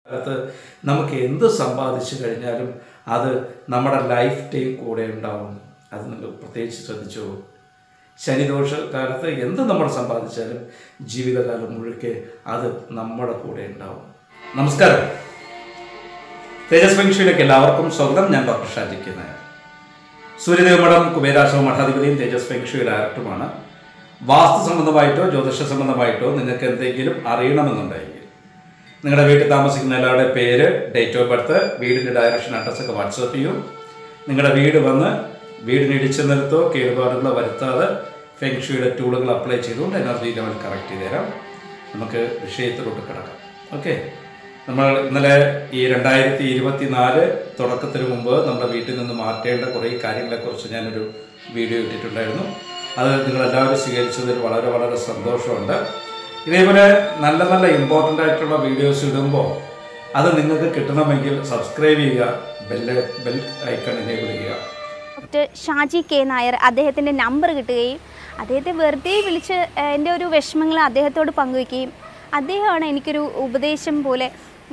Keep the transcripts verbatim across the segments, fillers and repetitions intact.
അത് നമുക്ക് എന്ത് സമ്പാദിച്ചു കഴിഞ്ഞാലും അത് നമ്മുടെ ലൈഫ് ടൈം കൂടെ ഉണ്ടാവും. അത് നിങ്ങൾ പ്രത്യേകിച്ച് ശ്രദ്ധിച്ചു. ശനിദോഷ കാലത്ത് എന്ത് നമ്മൾ സമ്പാദിച്ചാലും ജീവിതകാലം മുഴുക്കെ അത് നമ്മുടെ കൂടെ ഉണ്ടാവും. നമസ്കാരം. തേജസ് ഫെങ്ഷുയിലേക്ക് എല്ലാവർക്കും സ്വാഗതം. ഞാൻ ഡോക്ടർ ഷാജി കെ നായർ. സൂര്യദേവമഠം കുബേരാശ്രമ മഠാധിപതിയും തേജസ് ഫെങ്ഷുയി ഡയറക്ടറുമാണ്. വാസ്തു സംബന്ധമായിട്ടോ ജ്യോതിഷ സംബന്ധമായിട്ടോ നിങ്ങൾക്ക് എന്തെങ്കിലും അറിയണമെന്നുണ്ടെങ്കിൽ നിങ്ങളുടെ വീട്ടിൽ താമസിക്കുന്ന എല്ലാവരുടെ പേര്, ഡേറ്റ് ഓഫ് ബർത്ത്, വീടിൻ്റെ ഡയറക്ഷൻ, അഡ്രസ്സൊക്കെ വാട്സപ്പ് ചെയ്യും. നിങ്ങളുടെ വീട് വന്ന് വീടിന് ഇടിച്ചു നിരത്തോ കേടുപാടുകളോ വരുത്താതെ ഫെങ്ഷുയുടെ ടൂളുകൾ അപ്ലൈ ചെയ്തുകൊണ്ട് എനർജി ലെവൽ കറക്റ്റ് ചെയ്ത് തരാം. നമുക്ക് വിഷയത്തിലോട്ട് കിടക്കാം. ഓക്കെ, നമ്മൾ ഇന്നലെ ഈ രണ്ടായിരത്തി ഇരുപത്തി നാല് തുടക്കത്തിന് മുമ്പ് നമ്മുടെ വീട്ടിൽ നിന്ന് മാറ്റേണ്ട കുറേ കാര്യങ്ങളെക്കുറിച്ച് ഞാനൊരു വീഡിയോ ഇട്ടിട്ടുണ്ടായിരുന്നു. അത് നിങ്ങളെല്ലാവരും സ്വീകരിച്ചതിൽ വളരെ വളരെ സന്തോഷമുണ്ട്. ഇതേപോലെ നല്ല നല്ല ഇമ്പോർട്ടൻ്റ് ആയിട്ടുള്ള വീഡിയോസ് ഇടുമ്പോൾ അത് നിങ്ങൾക്ക് കിട്ടണമെങ്കിൽ സബ്സ്ക്രൈബ് ചെയ്യുക, ബെല്ല് ബെൽ ഐക്കൺ എനേബിൾ ചെയ്യുക. ഡോക്ടർ ഷാജി കെ നായർ, അദ്ദേഹത്തിൻ്റെ നമ്പർ കിട്ടുകയും അദ്ദേഹത്തെ വെറുതെ വിളിച്ച് എൻ്റെ ഒരു വിഷമങ്ങൾ അദ്ദേഹത്തോട് പങ്കുവയ്ക്കുകയും അദ്ദേഹമാണ് എനിക്കൊരു ഉപദേശം പോലെ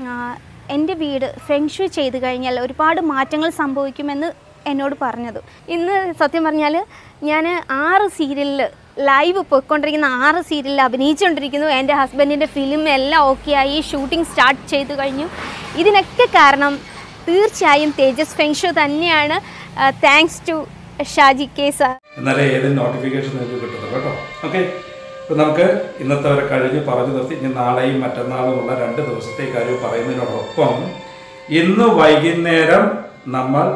എൻ്റെ വീട് ഫെങ്ഷുയി ചെയ്ത് കഴിഞ്ഞാൽ ഒരുപാട് മാറ്റങ്ങൾ സംഭവിക്കുമെന്ന് എന്നോട് പറഞ്ഞത്. ഇന്ന് സത്യം പറഞ്ഞാൽ ഞാൻ ആറ് സീരിയലിൽ ലൈവ് പോയിക്കൊണ്ടിരിക്കുന്ന ആറ് സീരിയലിൽ അഭിനയിച്ചുകൊണ്ടിരിക്കുന്നു. എൻ്റെ ഹസ്ബൻഡിൻ്റെ ഫിലിം എല്ലാം ഓക്കെ ആയി, ഷൂട്ടിംഗ് സ്റ്റാർട്ട് ചെയ്തു കഴിഞ്ഞു. ഇതിനൊക്കെ കാരണം തീർച്ചയായും തേജസ് ഫെങ്ഷുയി തന്നെയാണ്. Thanks to Shaji K sir. എന്നാലേ ഏതെങ്കിലും നോട്ടിഫിക്കേഷൻ നിങ്ങൾക്ക് കിട്ടുന്നത് കേട്ടോ. ഓക്കെ, ഇപ്പം നമുക്ക് ഇന്നത്തെ വരെ കഴിഞ്ഞ് പറഞ്ഞു നിർത്തി. ഇനി നാളെയും മറ്റന്നാളും ഉള്ള രണ്ട് ദിവസത്തെ കാര്യം പറയുന്നതിനോടൊപ്പം ഇന്ന് വൈകുന്നേരം നമ്മൾ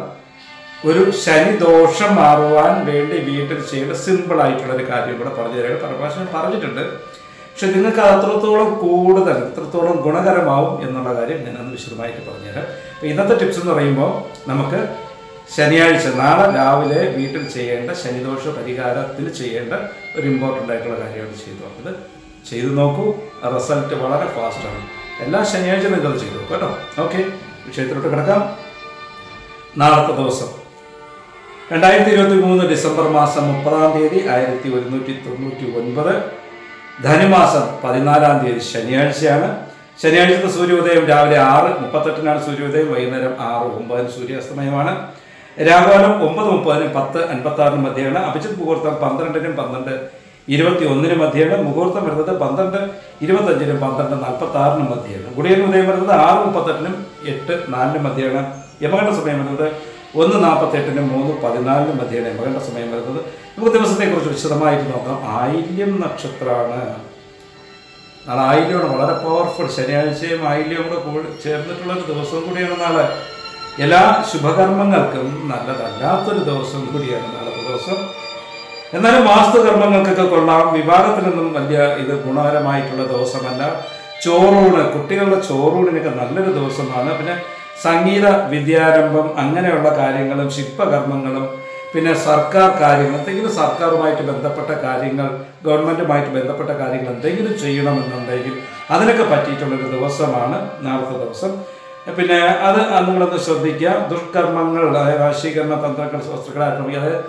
ഒരു ശനിദോഷം മാറുവാൻ വേണ്ടി വീട്ടിൽ ചെയ്യേണ്ട സിമ്പിളായിട്ടുള്ളൊരു കാര്യം കൂടെ പറഞ്ഞു തരാൻ പരമാവശം പറഞ്ഞിട്ടുണ്ട്. പക്ഷെ നിങ്ങൾക്ക് അത്രത്തോളം കൂടുതൽ എത്രത്തോളം ഗുണകരമാവും എന്നുള്ള കാര്യം ഞാനത് വിശദമായിട്ട് പറഞ്ഞുതരാം. അപ്പോൾ ഇന്നത്തെ ടിപ്സ് എന്ന് പറയുമ്പോൾ നമുക്ക് ശനിയാഴ്ച നാളെ രാവിലെ വീട്ടിൽ ചെയ്യേണ്ട ശനിദോഷ പരിഹാരത്തിന് ചെയ്യേണ്ട ഒരു ഇമ്പോർട്ടൻ്റ് ആയിട്ടുള്ള കാര്യമാണ് ചെയ്തു നോക്കുന്നത്. ചെയ്തു നോക്കൂ, റിസൾട്ട് വളരെ ഫാസ്റ്റാണ്. എല്ലാ ശനിയാഴ്ച നിങ്ങൾ ചെയ്തു നോക്കൂ കേട്ടോ. ഓക്കെ, വിഷയത്തിലോട്ട് കിടക്കാം. നാളത്തെ ദിവസം രണ്ടായിരത്തി ഇരുപത്തി മൂന്ന് ഡിസംബർ മാസം മുപ്പതാം തീയതി ആയിരത്തി ഒരുന്നൂറ്റി തൊണ്ണൂറ്റി ഒൻപത് ധനുമാസം പതിനാലാം തീയതി ശനിയാഴ്ചയാണ്. ശനിയാഴ്ചത്തെ സൂര്യോദയം രാവിലെ ആറ് മുപ്പത്തെട്ടിനാണ് സൂര്യോദയം, വൈകുന്നേരം ആറ് ഒമ്പതിന് സൂര്യാസ്തമയമാണ്. രാഹുകാലം ഒമ്പത് മുപ്പതിനും പത്ത് അൻപത്തി ആറിനും മധ്യയാണ്. അഭിജിത്ത് മുഹൂർത്തം പന്ത്രണ്ടിനും പന്ത്രണ്ട് ഇരുപത്തി ഒന്നിനും മധ്യയാണ്. മുഹൂർത്തം വരുന്നത് പന്ത്രണ്ട് ഇരുപത്തഞ്ചിനും പന്ത്രണ്ട് നാൽപ്പത്തി ആറിനും മധ്യയാണ്. ഗുളികൻ ഉദയം വരുന്നത് ആറ് മുപ്പത്തെട്ടിനും എട്ട് നാലിനും മധ്യയാണ്. യമകണ്ഠ സമയം വരുന്നത് ഒന്ന് നാൽപ്പത്തെട്ടിനും മൂന്ന് പതിനാലിനും മധ്യയാണ് യമകണ്ഠ സമയം വരുന്നത്. നമുക്ക് ദിവസത്തെക്കുറിച്ച് വിശദമായിട്ട് നോക്കാം. ആയില്യം നക്ഷത്രമാണ് നാളെ. ആയില്യമാണ് വളരെ പവർഫുൾ. ശനിയാഴ്ചയും ആയില്യവും കൂടെ ചേർന്നിട്ടുള്ളൊരു ദിവസവും കൂടിയാണ് നാളെ. എല്ലാ ശുഭകർമ്മങ്ങൾക്കും നല്ലതല്ലാത്തൊരു ദിവസം കൂടിയാണ് നാളത്തെ ദിവസം. എന്നാലും വാസ്തുകർമ്മങ്ങൾക്കൊക്കെ കൊള്ളാം. വിവാഹത്തിനൊന്നും വലിയ ഇത് ഗുണകരമായിട്ടുള്ള ദിവസമല്ല. ചോറൂണ്, കുട്ടികളുടെ ചോറൂണിനൊക്കെ നല്ലൊരു ദിവസമാണ്. പിന്നെ സംഗീത വിദ്യാരംഭം അങ്ങനെയുള്ള കാര്യങ്ങളും ശില്പകർമ്മങ്ങളും പിന്നെ സർക്കാർ കാര്യങ്ങൾ, എന്തെങ്കിലും സർക്കാരുമായിട്ട് ബന്ധപ്പെട്ട കാര്യങ്ങൾ, ഗവൺമെൻറ്റുമായിട്ട് ബന്ധപ്പെട്ട കാര്യങ്ങൾ എന്തെങ്കിലും ചെയ്യണമെന്നുണ്ടെങ്കിൽ അതിനൊക്കെ പറ്റിയിട്ടുള്ളൊരു ദിവസമാണ് നാളത്തെ ദിവസം. പിന്നെ അത് നിങ്ങളൊന്ന് ശ്രദ്ധിക്കുക. ദുഷ്കർമ്മങ്ങൾ, അതായത് വശീകരണ തന്ത്രങ്ങൾ, വസ്തുക്കളായിട്ടുള്ള അതായത്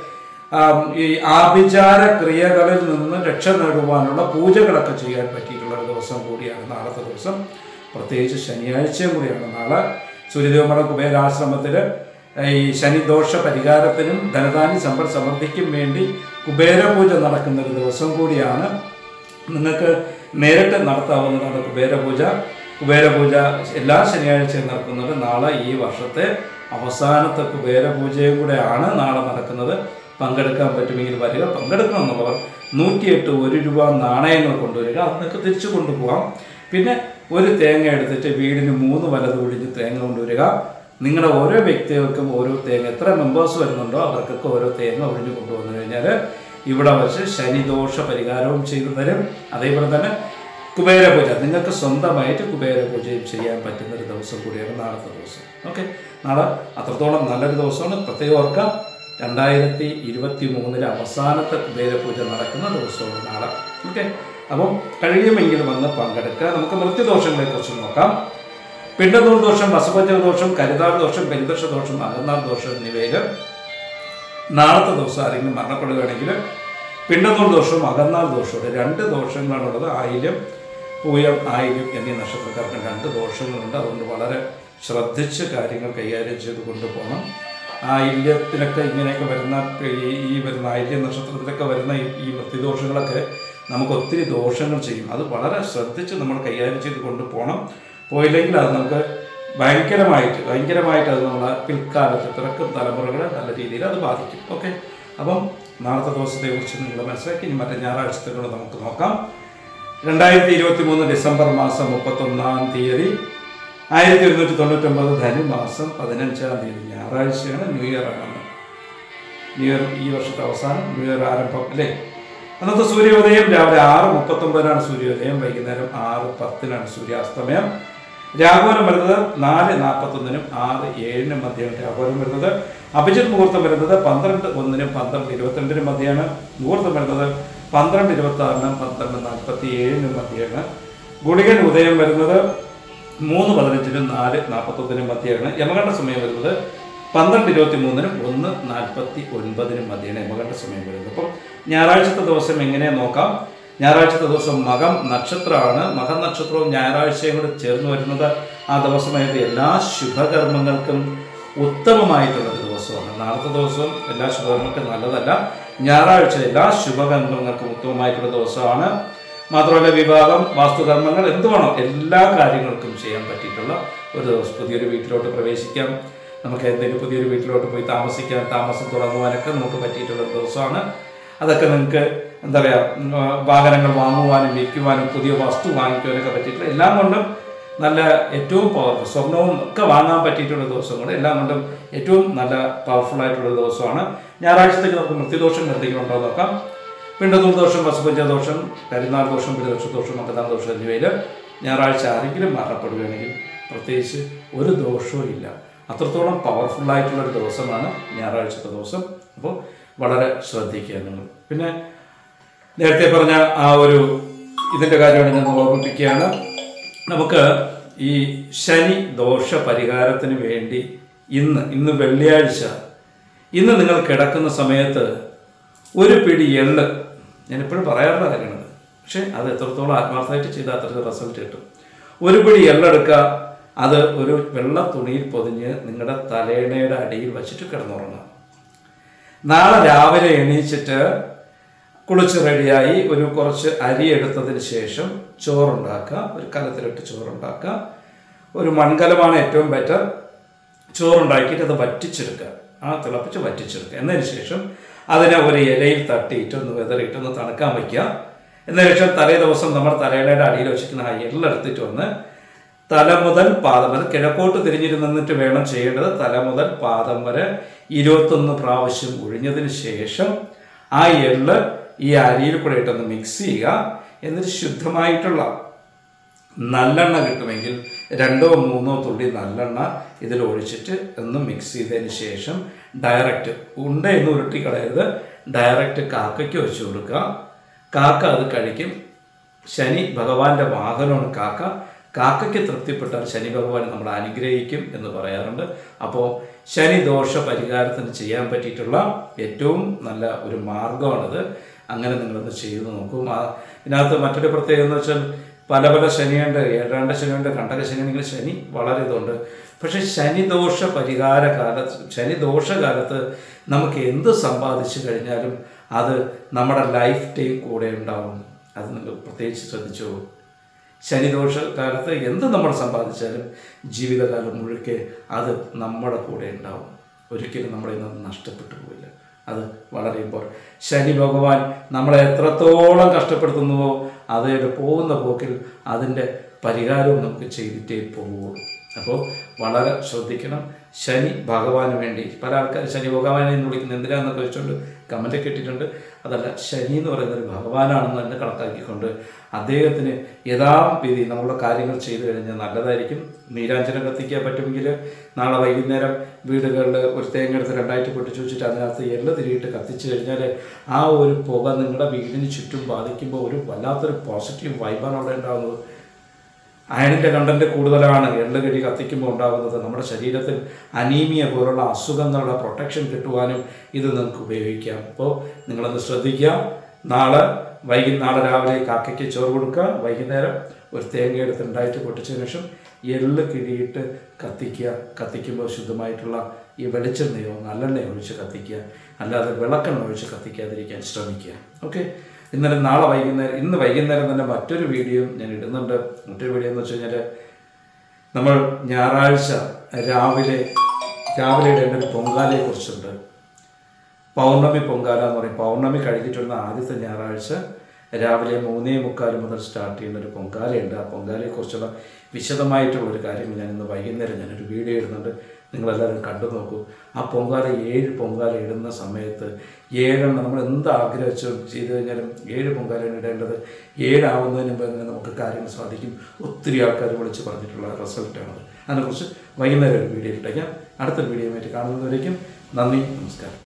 ഈ ആഭിചാര ക്രിയകളിൽ നിന്ന് രക്ഷ നേടുവാനുള്ള പൂജകളൊക്കെ ചെയ്യാൻ പറ്റിയിട്ടുള്ളൊരു ദിവസം കൂടിയാണ് നാളത്തെ ദിവസം. പ്രത്യേകിച്ച് ശനിയാഴ്ചയും കൂടിയാണ് നാളെ. സൂര്യദേവമഠം കുബേരാശ്രമത്തിൽ ഈ ശനിദോഷ പരിഹാരത്തിനും ധനധാന്യ സമ്പൽ സമൃദ്ധിക്കും വേണ്ടി കുബേരപൂജ നടക്കുന്നൊരു ദിവസം കൂടിയാണ്. നിങ്ങൾക്ക് നേരിട്ട് നടത്താവുന്നതാണ് കുബേരപൂജ. കുബേരപൂജ എല്ലാ ശനിയാഴ്ചയും നടക്കുന്നത്. നാളെ ഈ വർഷത്തെ അവസാനത്തെ കുബേരപൂജയും കൂടെയാണ് നാളെ നടക്കുന്നത്. പങ്കെടുക്കാൻ പറ്റുമെങ്കിൽ വരിക. പങ്കെടുക്കണമെന്നുള്ളവർ നൂറ്റിയെട്ട് ഒരു രൂപ നാണയങ്ങൾ കൊണ്ടുവരിക. അതിനൊക്കെ തിരിച്ചു കൊണ്ടുപോകാം. പിന്നെ ഒരു തേങ്ങ എടുത്തിട്ട് വീടിന് മൂന്ന് വലത് ഒഴിഞ്ഞ് തേങ്ങ കൊണ്ടുവരിക. നിങ്ങളുടെ ഓരോ വ്യക്തികൾക്കും ഓരോ തേങ്ങ, എത്ര മെമ്പേഴ്സ് വരുന്നുണ്ടോ അവർക്കൊക്കെ ഓരോ തേങ്ങ ഒഴിഞ്ഞ് കൊണ്ടുവന്നു കഴിഞ്ഞാൽ ഇവിടെ വച്ച് ശനിദോഷ പരിഹാരവും ചെയ്തു തരും. അതേപോലെ തന്നെ കുബേരപൂജ നിങ്ങൾക്ക് സ്വന്തമായിട്ട് കുബേരപൂജയും ചെയ്യാൻ പറ്റുന്നൊരു ദിവസം കൂടിയാണ് നാളത്തെ ദിവസം. ഓക്കെ, നാളെ അത്രത്തോളം നല്ലൊരു ദിവസമാണ്. പ്രത്യേകം ഓർക്കാം, രണ്ടായിരത്തി ഇരുപത്തി മൂന്നിലെ അവസാനത്തെ കുബേരപൂജ നടക്കുന്ന ദിവസമാണ് നാളെ. ഓക്കെ, അപ്പം കഴിയുമെങ്കിൽ വന്ന് പങ്കെടുക്കുക. നമുക്ക് മൃത്യുദോഷങ്ങളെക്കുറിച്ച് നോക്കാം. പിണ്ടനൂർ ദോഷം, വസവജ ദോഷം, കരിതാർ ദോഷം, പെരുദോഷ ദോഷം, അകന്നാർ ദോഷം എന്നിവയിൽ നാളത്തെ ദിവസം ആരെങ്കിലും മരണപ്പെടുകയാണെങ്കിൽ പിണ്ടനൂർ ദോഷവും അകന്നാർ ദോഷവും രണ്ട് ദോഷങ്ങളാണുള്ളത്. ആയില്യം പൂയം ആയില്യം എന്നീ നക്ഷത്രക്കാർക്ക് രണ്ട് ദോഷങ്ങളുണ്ട്. അതുകൊണ്ട് വളരെ ശ്രദ്ധിച്ച് കാര്യങ്ങൾ കൈകാര്യം ചെയ്ത് കൊണ്ടുപോകണം. ആയില്യത്തിലൊക്കെ ഇങ്ങനെയൊക്കെ വരുന്ന ഈ വരുന്ന ആയില്യ നക്ഷത്രത്തിലൊക്കെ വരുന്ന ഈ വൃത്തിദോഷങ്ങളൊക്കെ നമുക്ക് ഒത്തിരി ദോഷങ്ങൾ ചെയ്യും. അത് വളരെ ശ്രദ്ധിച്ച് നമ്മൾ കൈകാര്യം ചെയ്ത് കൊണ്ടുപോകണം. പോയില്ലെങ്കിൽ അത് നമുക്ക് ഭയങ്കരമായിട്ട് ഭയങ്കരമായിട്ട് അത് നമ്മളെ പിൽക്കാലത്ത് പിറക്കും തലമുറകളെ നല്ല രീതിയിൽ അത് ബാധിക്കും. ഓക്കെ, അപ്പം നാളത്തെ ദിവസത്തെക്കുറിച്ച് നിങ്ങൾ മനസ്സിലാക്കി. ഇനി മറ്റേ ഞായറാഴ്ചകൾ നമുക്ക് നോക്കാം. രണ്ടായിരത്തി ഇരുപത്തി മൂന്ന് ഡിസംബർ മാസം മുപ്പത്തൊന്നാം തീയതി ആയിരത്തി ഒരുന്നൂറ്റി തൊണ്ണൂറ്റൊമ്പത് ധനുമാസം പതിനഞ്ചാം തീയതി ഞായറാഴ്ചയാണ്. ന്യൂ ഇയർ ആണ്. ന്യൂ ഇയർ ഈ വർഷത്തെ അവസാനം, ന്യൂ ഇയർ ആരംഭം അല്ലേ. അന്നത്തെ സൂര്യോദയം രാവിലെ ആറ് മുപ്പത്തൊമ്പതിനാണ് സൂര്യോദയം, വൈകുന്നേരം ആറ് പത്തിനാണ് സൂര്യാസ്തമയം. രാഹുലം വരുന്നത് നാല് നാൽപ്പത്തൊന്നിനും ആറ് ഏഴിനും മധ്യമാണ് രാഹുലം വരുന്നത്. അഭിജിത് മുഹൂർത്തം വരുന്നത് പന്ത്രണ്ട് ഒന്നിനും പന്ത്രണ്ട് ഇരുപത്തിരണ്ടിനും മധ്യമാണ്. മുഹൂർത്തം വരുന്നത് പന്ത്രണ്ട് ഇരുപത്തി ആറിനും പന്ത്രണ്ട് നാൽപ്പത്തി ഏഴിനും മധ്യമാണ്. ഗുളികൻ ഉദയം വരുന്നത് മൂന്ന് പതിനഞ്ചിനും നാല് നാൽപ്പത്തൊന്നിനും മധ്യമാണ്. യമകണ്ഠ സമയം വരുന്നത് പന്ത്രണ്ട് ഇരുപത്തി മൂന്നിനും ഒന്ന് നാൽപ്പത്തി ഒൻപതിനും മധ്യയാണ് യമകണ്ഠ സമയം വരുന്നത്. അപ്പം ഞായറാഴ്ചത്തെ ദിവസം എങ്ങനെയാ നോക്കാം. ഞായറാഴ്ചത്തെ ദിവസം മകം നക്ഷത്രമാണ്. മകം നക്ഷത്രവും ഞായറാഴ്ചയും കൂടെ ചേർന്ന് വരുന്നത് ആ ദിവസമായിട്ട് എല്ലാ ശുഭകർമ്മങ്ങൾക്കും ഉത്തമമായിട്ടുള്ളൊരു ദിവസമാണ്. നാളത്തെ ദിവസവും എല്ലാ ശുഭകർമ്മങ്ങൾക്കും നല്ലതല്ല. ഞായറാഴ്ച എല്ലാ ശുഭകർമ്മങ്ങൾക്കും ഉത്തമമായിട്ടുള്ള ദിവസമാണ്. മാത്രമല്ല വിവാഹം, വാസ്തുകർമ്മങ്ങൾ എന്ത് വേണം എല്ലാ കാര്യങ്ങൾക്കും ചെയ്യാൻ പറ്റിയിട്ടുള്ള ഒരു ദിവസം. പുതിയൊരു വീട്ടിലോട്ട് പ്രവേശിക്കാം, നമുക്ക് എന്തെങ്കിലും പുതിയൊരു വീട്ടിലോട്ട് പോയി താമസിക്കാം, താമസം തുടങ്ങുവാനൊക്കെ നമുക്ക് പറ്റിയിട്ടുള്ളൊരു ദിവസമാണ്. അതൊക്കെ നിങ്ങൾക്ക് എന്താ പറയുക, വാഹനങ്ങൾ വാങ്ങുവാനും വിൽക്കുവാനും പുതിയ വസ്തു വാങ്ങിക്കുവാനൊക്കെ പറ്റിയിട്ടുള്ള എല്ലാം കൊണ്ടും നല്ല ഏറ്റവും പവർഫുൾ, സ്വർണവും ഒക്കെ വാങ്ങാൻ പറ്റിയിട്ടുള്ള ദിവസങ്ങൾ എല്ലാം കൊണ്ടും ഏറ്റവും നല്ല പവർഫുൾ ആയിട്ടുള്ള ദിവസമാണ്. ഞായറാഴ്ചത്തേക്ക് നമുക്ക് മൃത്യുദോഷം എന്തെങ്കിലും ഉണ്ടോ നോക്കാം. പിണ്ടതൂർ ദോഷം, വസുപഞ്ചദോഷം, കരിനാൾ ദോഷം, പിതൃദോഷം, മകതാം ദോഷം എന്നിവയിൽ ഞായറാഴ്ച ആരെങ്കിലും മരണപ്പെടുകയാണെങ്കിൽ പ്രത്യേകിച്ച് ഒരു ദോഷവും ഇല്ല. അത്രത്തോളം പവർഫുള്ളായിട്ടുള്ളൊരു ദിവസമാണ് ഞായറാഴ്ചത്തെ ദിവസം. അപ്പോൾ വളരെ ശ്രദ്ധിക്കുക നിങ്ങൾ. പിന്നെ നേരത്തെ പറഞ്ഞ ആ ഒരു ഇതിൻ്റെ കാര്യമാണ് ഞാൻ ഓർമ്മിപ്പിക്കുകയാണ്. നമുക്ക് ഈ ശനി ദോഷ പരിഹാരത്തിന് വേണ്ടി ഇന്ന് ഇന്ന് വെള്ളിയാഴ്ച ഇന്ന് നിങ്ങൾ കിടക്കുന്ന സമയത്ത് ഒരു പിടി എള്ള്, ഞാനിപ്പോഴും പറയാറുള്ള കാര്യമാണ്, പക്ഷേ അത് എത്രത്തോളം ആത്മാർത്ഥമായിട്ട് ചെയ്താൽ അത്രയ്ക്ക് റിസൾട്ട് കിട്ടും. ഒരു പിടി എള്ളെടുക്കുക, അത് ഒരു വെള്ള തുണിയിൽ പൊതിഞ്ഞ് നിങ്ങളുടെ തലേണയുടെ അടിയിൽ വച്ചിട്ട് കിടന്നുറങ്ങുക. നാളെ രാവിലെ എണീച്ചിട്ട് കുളിച്ച് റെഡിയായി ഒരു കുറച്ച് അരി എടുത്തതിന് ശേഷം ചോറുണ്ടാക്കുക. ഒരു കലത്തിലിട്ട് ചോറുണ്ടാക്കുക. ഒരു മൺകലമാണ് ഏറ്റവും ബെറ്റർ. ചോറുണ്ടാക്കിയിട്ട് അത് വറ്റിച്ചെടുക്കുക, ആ തിളപ്പിച്ച് വറ്റിച്ചെടുക്കുക. എന്നതിന് ശേഷം അതിനെ ഒരു ഇലയിൽ തട്ടിയിട്ട് ഒന്ന് വെതറിയിട്ട് ഒന്ന് തണുക്കാൻ വയ്ക്കുക. എന്നതിന് ശേഷം തലേ ദിവസം നമ്മൾ തലയുടെ അടിയിൽ വെച്ചിരിക്കുന്ന ആ എള്ളെടുത്തിട്ട് വന്ന് തല മുതൽ പാദം വരെ കിഴക്കോട്ട് തിരിഞ്ഞിരുന്നിട്ട് വേണം ചെയ്യേണ്ടത്. തല മുതൽ പാദം വരെ ഇരുപത്തൊന്ന് പ്രാവശ്യം ഒഴിഞ്ഞതിന് ശേഷം ആ എള്ള് ഈ അരിയിൽ കൂടെ ഇട്ടൊന്ന് മിക്സ് ചെയ്യുക. എന്നിട്ട് ശുദ്ധമായിട്ടുള്ള നല്ലെണ്ണ കിട്ടുമെങ്കിൽ രണ്ടോ മൂന്നോ തുള്ളി നല്ലെണ്ണ ഇതിൽ ഒഴിച്ചിട്ട് ഒന്ന് മിക്സ് ചെയ്തതിന് ശേഷം ഡയറക്റ്റ് ഉണ്ട എന്ന് ഉരുട്ടിക്കളയരുത്, ഡയറക്റ്റ് കാക്കയ്ക്ക് വെച്ച് കൊടുക്കുക. കാക്ക അത് കഴിക്കും. ശനി ഭഗവാന്റെ വാഹനമാണ് കാക്ക. കാക്കയ്ക്ക് തൃപ്തിപ്പെട്ടാൽ ശനി ഭഗവാൻ നമ്മളെ അനുഗ്രഹിക്കും എന്ന് പറയാറുണ്ട്. അപ്പോൾ ശനി ദോഷ പരിഹാരത്തിന് ചെയ്യാൻ പറ്റിയിട്ടുള്ള ഏറ്റവും നല്ല ഒരു മാർഗമാണിത്. അങ്ങനെ നിങ്ങളൊന്ന് ചെയ്ത് നോക്കും. ആ ഇതിനകത്ത് മറ്റൊരു പ്രത്യേകത എന്ന് വെച്ചാൽ പല പല ശനിയുണ്ട്, ഏഴാണ്ട് ശനിയുണ്ട്, കണ്ടക ശനിയാണെങ്കിൽ ശനി വളരെ ഇതുണ്ട്. പക്ഷേ ശനിദോഷ പരിഹാര കാലത്ത് ശനിദോഷകാലത്ത് നമുക്ക് എന്ത് സമ്പാദിച്ചു കഴിഞ്ഞാലും അത് നമ്മുടെ ലൈഫ് ടൈം കൂടെ ഉണ്ടാവും. അത് നിങ്ങൾ പ്രത്യേകിച്ച് ശ്രദ്ധിച്ചു. ശനിദോഷ കാലത്ത് എന്ത് നമ്മൾ സമ്പാദിച്ചാലും ജീവിതകാലം മുഴുക്കെ അത് നമ്മുടെ കൂടെ ഉണ്ടാവും. ഒരിക്കലും നമ്മളെ നിന്ന് നഷ്ടപ്പെട്ടു പോവില്ല. അത് വളരെ ഇമ്പോർട്ടൻ്റ്. ശനി ഭഗവാൻ നമ്മളെ എത്രത്തോളം കഷ്ടപ്പെടുത്തുന്നുവോ അത് പോകുന്ന പോക്കിൽ അതിൻ്റെ പരിഹാരവും നമുക്ക് ചെയ്തിട്ടേ പോവുള്ളൂ. അപ്പോൾ വളരെ ശ്രദ്ധിക്കണം. ശനി ഭഗവാന് വേണ്ടി പല ആൾക്കാർ ശനി ഭഗവാനെ എന്ന് വിളിക്കുന്നത് എന്തിനാണെന്നൊക്കെ വെച്ചുകൊണ്ട് കമൻ്റൊക്കെ ഇട്ടിട്ടുണ്ട്. അതല്ല, ശനി എന്ന് പറയുന്നൊരു ഭഗവാനാണെന്ന് തന്നെ കണക്കാക്കിക്കൊണ്ട് അദ്ദേഹത്തിന് യഥാവിധി നമ്മളുടെ കാര്യങ്ങൾ ചെയ്തു കഴിഞ്ഞാൽ നല്ലതായിരിക്കും. നീരാഞ്ജനം കത്തിക്കാൻ പറ്റുമെങ്കിൽ നാളെ വൈകുന്നേരം വീടുകളിൽ ഒരു തേങ്ങ എടുത്ത് രണ്ടായിട്ട് പൊട്ടിച്ചു വെച്ചിട്ട് അതിനകത്ത് എള്ള് തിരിയിട്ട് കത്തിച്ചു കഴിഞ്ഞാൽ ആ ഒരു പുക നിങ്ങളുടെ വീടിന് ചുറ്റും ബാധിക്കുമ്പോൾ ഒരു വല്ലാത്തൊരു പോസിറ്റീവ് വൈബാണ് അവിടെ ഉണ്ടാകുന്നത്. അയണിൻ്റെ കണ്ടൻറ്റ് കൂടുതലാണ് എള്ള് കടി കത്തിക്കുമ്പോൾ ഉണ്ടാകുന്നത്. നമ്മുടെ ശരീരത്തിൽ അനീമിയ പോലുള്ള അസുഖങ്ങളുടെ പ്രൊട്ടക്ഷൻ കിട്ടുവാനും ഇത് നിങ്ങൾക്ക് ഉപയോഗിക്കാം. അപ്പോൾ നിങ്ങളൊന്ന് ശ്രദ്ധിക്കുക. നാളെ വൈകി നാളെ രാവിലെ കാക്കയ്ക്ക് ചോറ് കൊടുക്കുക, വൈകുന്നേരം ഒരു തേങ്ങ എടുത്തുണ്ടായിട്ട് പൊട്ടിച്ചതിന് ശേഷം എള്ള് കിഴിയിട്ട് കത്തിക്കുക. കത്തിക്കുമ്പോൾ ശുദ്ധമായിട്ടുള്ള ഈ വെളിച്ചെണ്ണയോ നല്ലെണ്ണയോ ഒഴിച്ച് കത്തിക്കുക, അല്ലാതെ വിളക്കെണ്ണ ഒഴിച്ച് കത്തിക്കാതിരിക്കാൻ ശ്രമിക്കുക. ഓക്കെ, ഇന്നലെ നാളെ വൈകുന്നേരം ഇന്ന് വൈകുന്നേരം തന്നെ മറ്റൊരു വീഡിയോ ഞാൻ ഇടുന്നുണ്ട്. മറ്റൊരു വീഡിയോ എന്ന് വെച്ച് കഴിഞ്ഞാൽ നമ്മൾ ഞായറാഴ്ച രാവിലെ രാവിലെ ഇടേണ്ട ഒരു പൊങ്കാലയെക്കുറിച്ചുണ്ട്. പൗർണമി പൊങ്കാല എന്ന് പറയും. പൗർണമി കഴിഞ്ഞിട്ടുള്ള ആദ്യത്തെ ഞായറാഴ്ച രാവിലെ മൂന്നേ മുക്കാൽ മുതൽ സ്റ്റാർട്ട് ചെയ്യുന്ന ഒരു പൊങ്കാലയുണ്ട്. ആ പൊങ്കാലയെക്കുറിച്ചുള്ള വിശദമായിട്ടുള്ളൊരു കാര്യങ്ങൾ ഞാൻ ഇന്ന് വൈകുന്നേരം ഞാനൊരു വീഡിയോ ഇടുന്നുണ്ട്. നിങ്ങളെല്ലാവരും കണ്ടു നോക്കൂ. ആ പൊങ്കാല ഏഴ് പൊങ്കാല ഇടുന്ന സമയത്ത് ഏഴെണ്ണം നമ്മൾ എന്ത് ആഗ്രഹിച്ചു ചെയ്തു കഴിഞ്ഞാലും ഏഴ് പൊങ്കാലയാണ് ഇടേണ്ടത്. ഏഴാവുന്നതിന് മുമ്പ് തന്നെ നമുക്ക് കാര്യങ്ങൾ സാധിക്കും. ഒത്തിരി ആൾക്കാർ വിളിച്ച് പറഞ്ഞിട്ടുള്ള റിസൾട്ടാണത്. അതിനെക്കുറിച്ച് വൈകുന്നേരം ഒരു വീഡിയോ ഇട്ടേക്കാം. അടുത്ത വീഡിയോ ആയിട്ട് കാണുന്നവരേക്കും നന്ദി, നമസ്കാരം.